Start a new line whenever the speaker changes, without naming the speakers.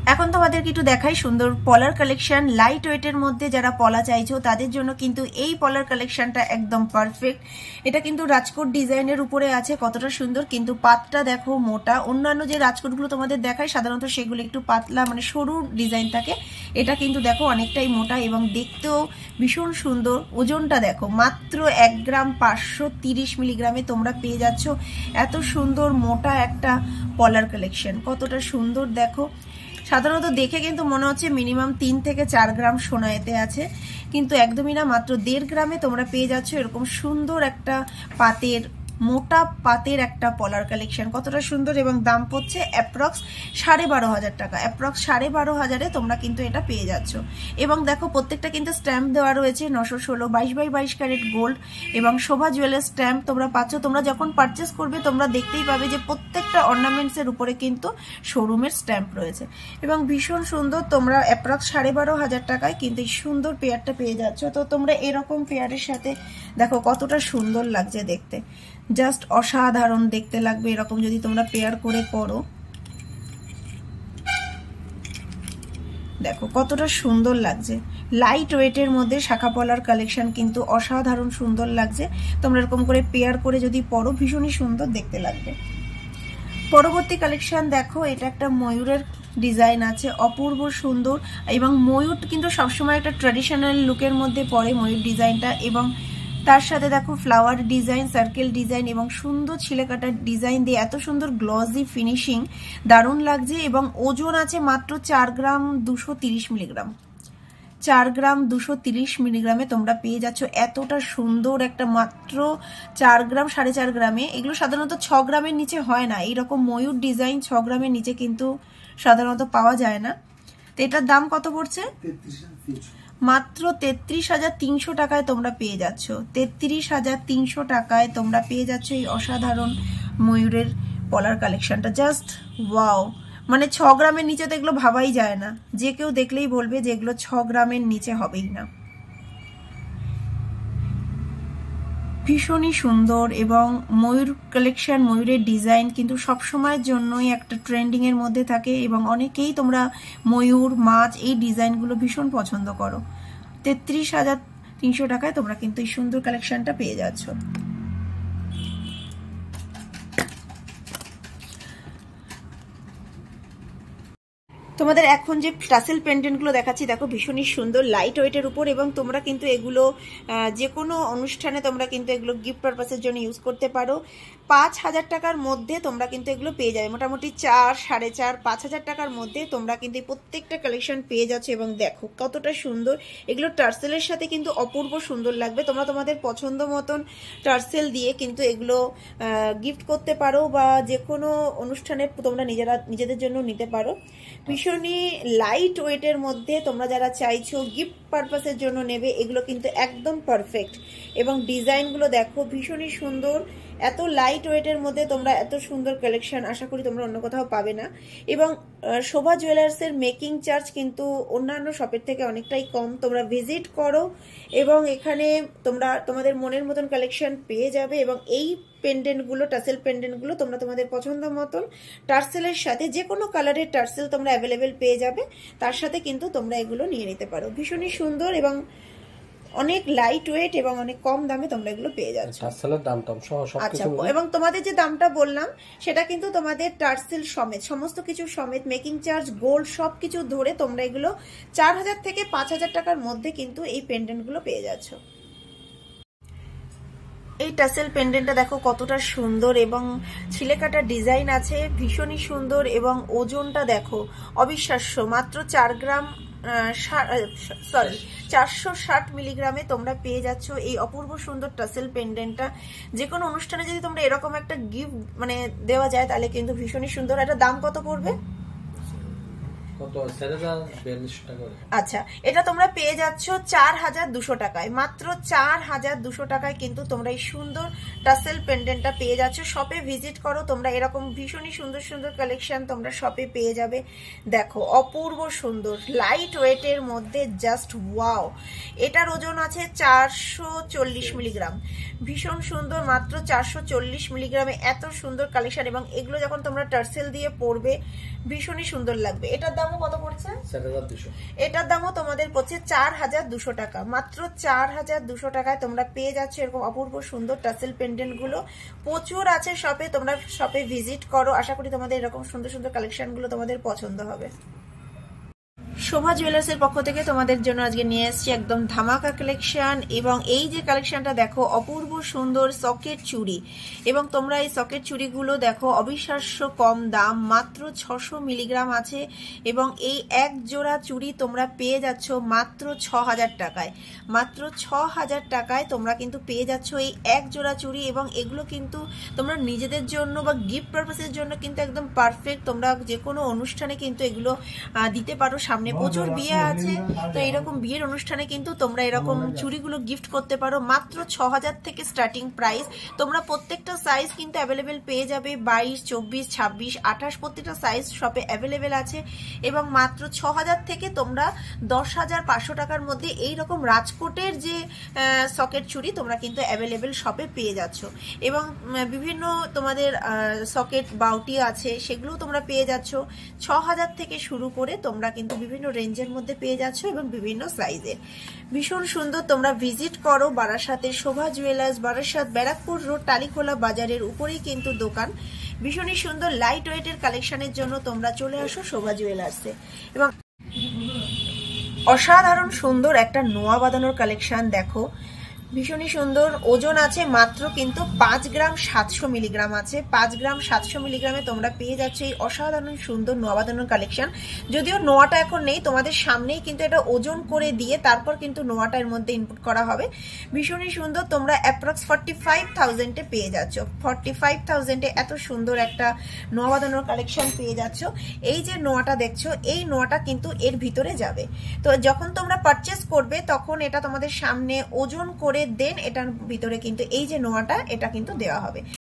এখন তোমাদেরকে একটু দেখাই সুন্দর পলার কালেকশন। লাইট ওয়েটের মধ্যে যারা পলা চাইছো তাদের জন্য কিন্তু এই পলার কালেকশনটা একদম পারফেক্ট। এটা কিন্তু রাজকোট ডিজাইনের উপরে আছে, কতটা সুন্দর, কিন্তু পাতটা দেখো মোটা। অন্যান্য যে রাজকোটগুলো তোমাদের দেখায় সাধারণত সেগুলো একটু পাতলা মানে সরু ডিজাইন থাকে, এটা কিন্তু দেখো অনেকটাই মোটা এবং দেখতেও ভীষণ সুন্দর। ওজনটা দেখো মাত্র 1 গ্রাম 530 মিলিগ্রামে তোমরা পেয়ে যাচ্ছ এত সুন্দর মোটা একটা পলার কালেকশন। কতটা সুন্দর দেখো, সাধারণত দেখে কিন্তু মনে হচ্ছে মিনিমাম 3 থেকে 4 গ্রাম সোনা এতে আছে, কিন্তু একদমই না, মাত্র 1.5 গ্রামে তোমরা পেয়ে যাচ্ছ এরকম সুন্দর একটা পাতের মোটা পাতের একটা পলার কালেকশন। কতটা সুন্দর এবং দাম পড়ছে অ্যাপ্রক্স 12,500 টাকা। অ্যাপ্রক্স 12,500-এ তোমরা কিন্তু এটা পেয়ে যাচ্ছ। এবং দেখো প্রত্যেকটা কিন্তু স্ট্যাম্প দেওয়া রয়েছে 916 22/22 ক্যারেট গোল্ড এবং শোভা জুয়েলার্স স্ট্যাম্প তোমরা পাচ্ছ। তোমরা যখন পারচেস করবে তোমরা দেখতেই পাবে যে প্রত্যেকটা অর্নামেন্টসের উপরে কিন্তু শোরুমের স্ট্যাম্প রয়েছে এবং ভীষণ সুন্দর। তোমরা অ্যাপ্রক্স 12,500 টাকায় কিন্তু এই সুন্দর পেয়ারটা পেয়ে যাচ্ছ। তো তোমরা এরকম পেয়ারের সাথে দেখো কতটা সুন্দর লাগছে দেখতে, জাস্ট অসাধারণ দেখতে লাগবে এরকম যদি তোমরা পেয়ার করে পরো। দেখো কতটা সুন্দর লাগছে, লাইট ওয়েটের মধ্যে শাখা পলার কালেকশন কিন্তু অসাধারণ সুন্দর লাগছে। তোমরা এরকম করে পেয়ার করে যদি পরো ভীষণই সুন্দর দেখতে লাগবে। পরবর্তী কালেকশন দেখো, এটা একটা ময়ূরের ডিজাইন আছে, অপূর্ব সুন্দর এবং ময়ূর কিন্তু সবসময় একটা ট্র্যাডিশনাল লুকের মধ্যে পড়ে ময়ূর ডিজাইনটা, এবং তার সাথে দেখো ফ্লাওয়ার ডিজাইন, সার্কেল ডিজাইন এবং সুন্দর ছিলেকাটার ডিজাইন দিয়ে এত সুন্দর গ্লসি ফিনিশিং, দারুণ লাগছে। এবং ওজন আছে মাত্র 4 গ্রাম 230 মিলিগ্রাম। 4 গ্রাম 230 মিলিগ্রামে তোমরা পেয়ে যাচ্ছ এতটা সুন্দর একটা, মাত্র 4 গ্রাম 4.5 গ্রামে। এগুলো সাধারণত 6 গ্রামের নিচে হয় না, এইরকম ময়ূর ডিজাইন 6 গ্রামের নিচে কিন্তু সাধারণত পাওয়া যায় না। তো এটার দাম কত পড়ছে? মাত্র 33,300 টাকায় তোমরা পেয়ে যাচ্ছ। 33,300 টাকায় তোমরা পেয়ে যাচ্ছ এই অসাধারণ ময়ূরের পলার কালেকশনটা। জাস্ট ওয়াও, মানে 6 গ্রামের নিচে তো এগুলো ভাবাই যায় না, যে কেউ দেখলেই বলবে যে এগুলো 6 গ্রামের নিচে হবেই না। ভীষণই সুন্দর এবং ময়ূর কালেকশন, ময়ূরের ডিজাইন কিন্তু সবসময়ের জন্যই একটা ট্রেন্ডিং এর মধ্যে থাকে এবং অনেকেই তোমরা ময়ূর, মাছ এই ডিজাইনগুলো ভীষণ পছন্দ করো। 33,300 টাকায় তোমরা কিন্তু এই সুন্দর কালেকশনটা পেয়ে যাচ্ছ। তোমাদের এখন যে টাসেল পেন্ডেন্টগুলো দেখাচ্ছি দেখো ভীষণই সুন্দর লাইট ওয়েটের উপর, এবং তোমরা কিন্তু এগুলো যে কোনো অনুষ্ঠানে তোমরা কিন্তু এগুলো গিফট পারপাসের জন্য ইউজ করতে পারো। 5,000 টাকার মধ্যে তোমরা কিন্তু এগুলো পেয়ে যাবে, মোটামুটি 4, 4.5, 5,000 টাকার মধ্যে তোমরা কিন্তু প্রত্যেকটা কালেকশন পেয়ে যাচ্ছ। এবং দেখো কতটা সুন্দর, এগুলো টার্সেলের সাথে কিন্তু অপূর্ব সুন্দর লাগবে। তোমরা তোমাদের পছন্দ মতন টার্সেল দিয়ে কিন্তু এগুলো গিফট করতে পারো বা যে কোনো অনুষ্ঠানে তোমরা নিজেদের জন্য নিতে পারো। ভীষণই লাইট ওয়েটের মধ্যে তোমরা যারা চাইছো গিফট পারপাসের জন্য নেবে, এগুলো কিন্তু একদম পারফেক্ট। এবং ডিজাইনগুলো দেখো ভীষণই সুন্দর, এত লাইট ওয়েটের মধ্যে তোমরা এত সুন্দর কালেকশন আশা করি তোমরা অন্য কোথাও পাবে না। এবং শোভা জুয়েলার্সের মেকিং চার্জ কিন্তু অন্যান্য শপের থেকে অনেকটাই কম। তোমরা ভিজিট করো এবং এখানে তোমরা তোমাদের মনের মতন কালেকশন পেয়ে যাবে। এবং এই পেন্ডেন্টগুলো, টার্সেল পেন্ডেন্টগুলো তোমরা তোমাদের পছন্দ মতন টার্সেলের সাথে যে কোনো কালারের টার্সেল তোমরা অ্যাভেলেবেল পেয়ে যাবে, তার সাথে কিন্তু তোমরা এগুলো নিয়ে নিতে পারো। ভীষণই সুন্দর এবং অনেক লাইট ওয়েট এবং অনেক কম দামে তোমরা এগুলো পেয়ে যাচ্ছ।
টার্সেলের দামটা
আচ্ছা, এবং তোমাদের যে দামটা বললাম সেটা কিন্তু তোমাদের টার্সেল সমেত, সমস্ত কিছু সমেত, মেকিং চার্জ, গোল্ড সবকিছু ধরে তোমরা এগুলো 4,000 থেকে 5,000 টাকার মধ্যে কিন্তু এই পেন্ডেন্টগুলো পেয়ে যাচ্ছ। এই টাসেল পেন্ডেন্টটা দেখো কতটা সুন্দর এবং ছিলেকাটা ডিজাইন আছে, ভীষণই সুন্দর। এবং ওজনটা দেখো অবিশ্বাস্য, মাত্র 4 গ্রাম 460 মিলিগ্রামে তোমরা পেয়ে যাচ্ছ এই অপূর্ব সুন্দর টাসেল পেন্ডেন্টটা। যে কোনো অনুষ্ঠানে যদি তোমরা এরকম একটা গিফট মানে দেওয়া যায় তাহলে কিন্তু ভীষণই সুন্দর। এটা দাম কত পড়বে? আচ্ছা, এটা তোমরা পেয়ে যাচ্ছ 4,200 টাকায়, মাত্র 4,200 টাকায় কিন্তু তোমরা এই সুন্দর টাসেল পেন্ডেন্টটা পেয়ে যাচ্ছ। শপে ভিজিট করো, তোমরা এরকম ভীষণই সুন্দর সুন্দর কালেকশন তোমরা শপে পেয়ে যাবে। দেখো অপূর্ব সুন্দর লাইট ওয়েটের মধ্যে, জাস্ট ওয়াও। এটার ওজন আছে 440 মিলিগ্রাম, ভীষণ সুন্দর, মাত্র 440 মিলিগ্রামে এত সুন্দর কালেকশন। এবং এগুলো যখন তোমরা টার্সেল দিয়ে পরবে ভীষণই সুন্দর লাগবে। এটার দাম দামও কত পড়ছে?
4200।
এটার দামও তোমাদের পড়ছে 4200 টাকা। মাত্র 4200 টাকায় তোমরা পেয়ে যাচ্ছ এরকম অপূর্ব সুন্দর টাসেল পেন্ডেন্ট গুলো। প্রচুর আছে শপে, তোমরা শপে ভিজিট করো। আশা করি তোমাদের এরকম সুন্দর সুন্দর কালেকশন গুলো তোমাদের পছন্দ হবে। শোভা জুয়েলার্সের পক্ষ থেকে তোমাদের জন্য আজকে নিয়ে এসেছি একদম ধামাকা কালেকশন। এবং এই যে কালেকশনটা দেখো, অপূর্ব সুন্দর সকেট চুড়ি। এবং তোমরা এই সকেট চুড়িগুলো দেখো, অবিশ্বাস্য কম দাম, মাত্র 600 মিলিগ্রাম আছে। এবং এই এক জোড়া চুড়ি তোমরা পেয়ে যাচ্ছ মাত্র 6000 টাকায়। মাত্র 6000 টাকায় তোমরা কিন্তু পেয়ে যাচ্ছ এই এক জোড়া চুড়ি। এবং এগুলো কিন্তু তোমরা নিজেদের জন্য বা গিফট পারপাসের জন্য কিন্তু একদম পারফেক্ট। তোমরা যে কোনো অনুষ্ঠানে কিন্তু এগুলো দিতে পারো। সামনে প্রচুর বিয়ে আছে, তো এরকম বিয়ের অনুষ্ঠানে কিন্তু তোমরা এরকম চুড়িগুলো গিফট করতে পারো। মাত্র 6000 থেকে স্টার্টিং প্রাইস। তোমরা প্রত্যেকটা সাইজ কিন্তু অ্যাভেলেবেল পেয়ে যাবে, 22, 24, 26, 28 প্রত্যেকটা সাইজ শপে অ্যাভেলেবেল আছে। এবং মাত্র 6000 থেকে তোমরা 10,500 টাকার মধ্যে এইরকম রাজকোটের যে সকেট চুড়ি তোমরা কিন্তু অ্যাভেলেবেল শপে পেয়ে যাচ্ছ। এবং বিভিন্ন তোমাদের সকেট বাউটি আছে, সেগুলো তোমরা পেয়ে যাচ্ছ 6000 থেকে শুরু করে। তোমরা কিন্তু বিভিন্ন রেঞ্জের মধ্যে পেয়ে যাচ্ছ এবং বিভিন্ন সাইজের। ভীষণ সুন্দর। তোমরা ভিজিট করো বারাসাতের শোভা জুয়েলার্স, বারাসাত ব্যারাকপুর রোড, টালিখোলা বাজারের উপরেই কিন্তু দোকান। ভীষণই সুন্দর লাইট ওয়েটের কালেকশনের জন্য তোমরা চলে আসো শোভা জুয়েলার্সে। এবং অসাধারণ সুন্দর একটা নোয়া বাঁধানোর কালেকশন দেখো, ভীষণই সুন্দর। ওজন আছে মাত্র কিন্তু 5 গ্রাম 700 মিলিগ্রাম আছে। 5 গ্রাম 700 মিলিগ্রামে তোমরা পেয়ে যাচ্ছ এই অসাধারণ সুন্দর নোয়া বাঁধানোর কালেকশন। যদিও নোয়াটা এখন নেই, তোমাদের সামনেই কিন্তু এটা ওজন করে দিয়ে তারপর কিন্তু নোয়াটা এর মধ্যে ইনপুট করা হবে। ভীষণই সুন্দর। তোমরা অ্যাপ্রক্স 45,000-এ পেয়ে যাচ্ছ। 45,000-এ এত সুন্দর একটা নোয়া বাঁধানোর কালেকশন পেয়ে যাচ্ছ। এই যে নোয়াটা দেখছো, এই নোয়াটা কিন্তু এর ভিতরে যাবে। তো যখন তোমরা পারচেস করবে তখন এটা তোমাদের সামনে ওজন করে দেন এটার ভিতরে কিন্তু এই যে নোয়াটা, এটা কিন্তু দেওয়া হবে।